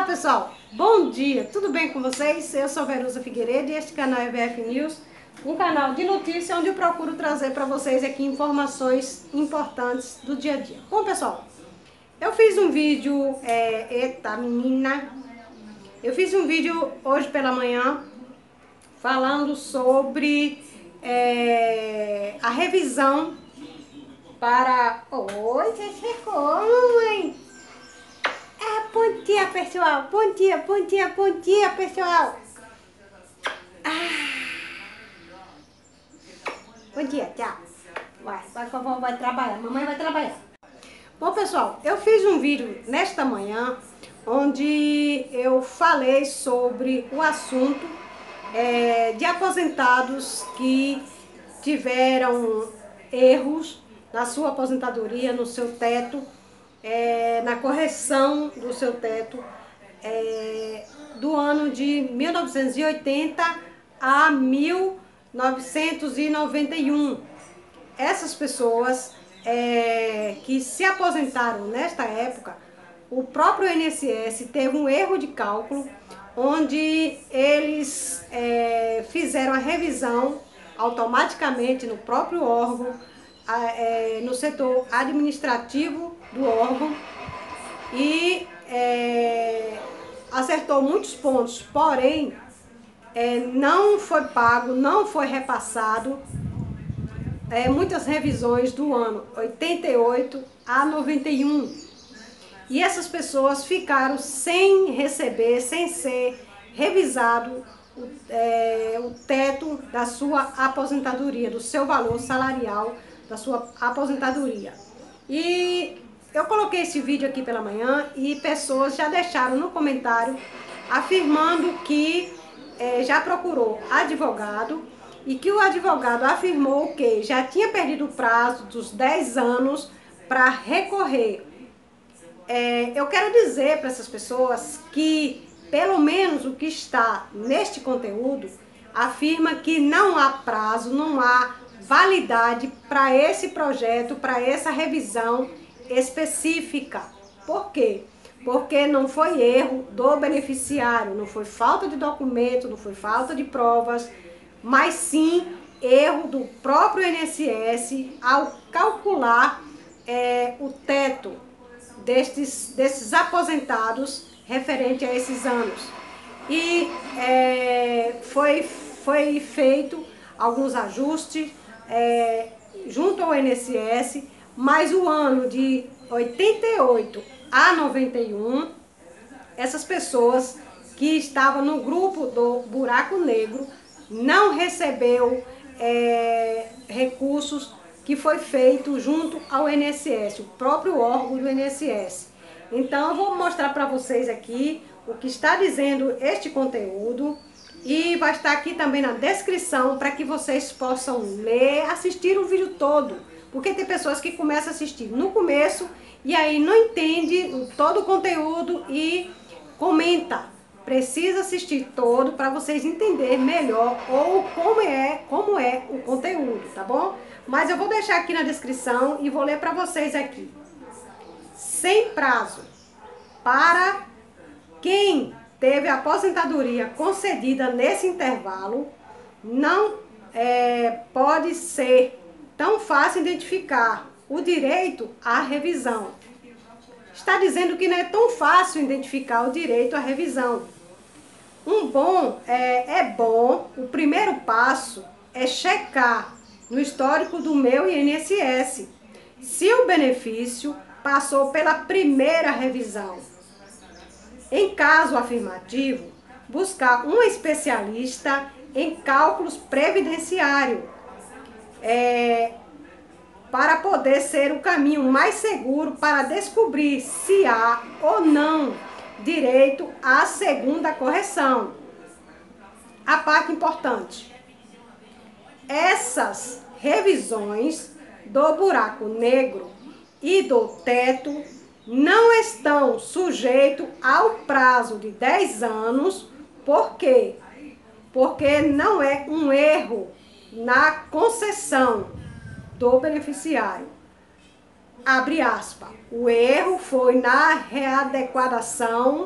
Olá pessoal, bom dia, tudo bem com vocês? Eu sou Verusa Figueiredo e este canal é VF News, um canal de notícia onde eu procuro trazer para vocês aqui informações importantes do dia a dia. Bom pessoal, eu fiz um vídeo, eita menina, eu fiz um vídeo hoje pela manhã falando sobre a revisão para... Oi, você chegou, mamãe! Bom dia, pessoal. Bom dia, pessoal. Bom dia, tchau. Vai trabalhar, mamãe vai trabalhar. Bom, pessoal, eu fiz um vídeo nesta manhã onde eu falei sobre o assunto de aposentados que tiveram erros na sua aposentadoria, no seu teto, na correção do seu teto do ano de 1980 a 1991. Essas pessoas que se aposentaram nesta época, o próprio INSS teve um erro de cálculo, onde eles fizeram a revisão automaticamente no próprio órgão, no setor administrativo do órgão, e acertou muitos pontos, porém não foi pago, não foi repassado muitas revisões do ano 88 a 91. E essas pessoas ficaram sem receber, sem ser revisado o teto da sua aposentadoria, do seu valor salarial da sua aposentadoria. E eu coloquei esse vídeo aqui pela manhã e pessoas já deixaram no comentário afirmando que já procurou advogado e que o advogado afirmou que já tinha perdido o prazo dos 10 anos para recorrer. Eu quero dizer para essas pessoas que, pelo menos o que está neste conteúdo, afirma que não há prazo, não há validade para esse projeto, para essa revisão específica. Por quê? Porque não foi erro do beneficiário, não foi falta de documento, não foi falta de provas, mas sim erro do próprio INSS ao calcular o teto desses aposentados referente a esses anos. E foi feito alguns ajustes junto ao INSS, mas o ano de 88 a 91, essas pessoas que estavam no grupo do buraco negro não recebeu recursos que foi feito junto ao INSS, o próprio órgão do INSS. Então eu vou mostrar para vocês aqui o que está dizendo este conteúdo e vai estar aqui também na descrição para que vocês possam ler, assistir o vídeo todo, porque tem pessoas que começam a assistir no começo e aí não entende todo o conteúdo e comenta. Precisa assistir todo para vocês entenderem melhor ou como é o conteúdo, tá bom? Mas eu vou deixar aqui na descrição e vou ler para vocês aqui. Sem prazo para quem teve a aposentadoria concedida nesse intervalo, não pode ser tão fácil identificar o direito à revisão. Está dizendo que não é tão fácil identificar o direito à revisão. O primeiro passo é checar no histórico do meu INSS se o benefício passou pela primeira revisão. Em caso afirmativo, buscar um especialista em cálculos previdenciários para poder ser o caminho mais seguro para descobrir se há ou não direito à segunda correção. A parte importante: essas revisões do buraco negro e do teto não estão sujeitos ao prazo de 10 anos. Por quê? Porque não é um erro na concessão do beneficiário. Abre aspas. O erro foi na readequação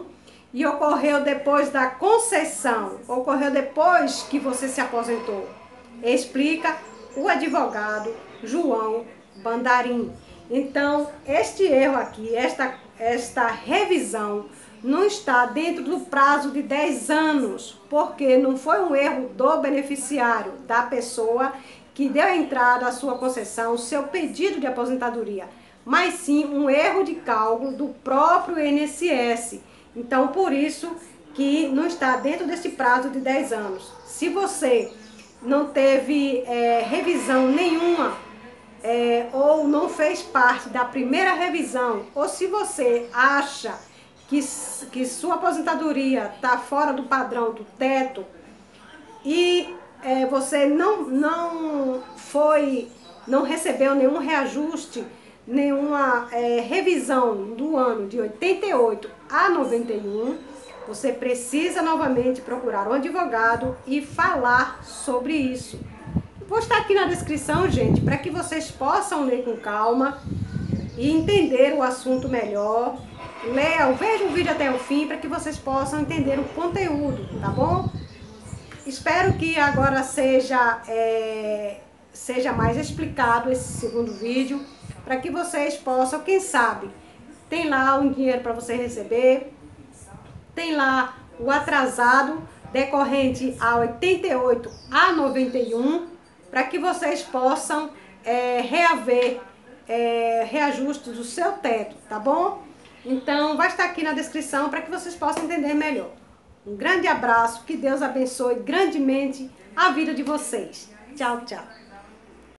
e ocorreu depois da concessão, ocorreu depois que você se aposentou? Explica o advogado João Bandarim. Então, este erro aqui, esta revisão não está dentro do prazo de 10 anos, porque não foi um erro do beneficiário, da pessoa que deu entrada à sua concessão, o seu pedido de aposentadoria, mas sim um erro de cálculo do próprio INSS. Então, por isso que não está dentro desse prazo de 10 anos. Se você não teve revisão nenhuma, ou não fez parte da primeira revisão, ou se você acha que sua aposentadoria está fora do padrão do teto e você não recebeu nenhum reajuste, nenhuma revisão do ano de 88 a 91, você precisa novamente procurar um advogado e falar sobre isso. Vou estar aqui na descrição, gente, para que vocês possam ler com calma e entender o assunto melhor. Vejam o vídeo até o fim para que vocês possam entender o conteúdo, tá bom? Espero que agora seja mais explicado esse segundo vídeo, para que vocês possam, quem sabe, tem lá um dinheiro para você receber, tem lá o atrasado decorrente a 88 a 91, para que vocês possam reaver reajuste do seu teto, tá bom? Então, vai estar aqui na descrição para que vocês possam entender melhor. Um grande abraço, que Deus abençoe grandemente a vida de vocês. Tchau, tchau.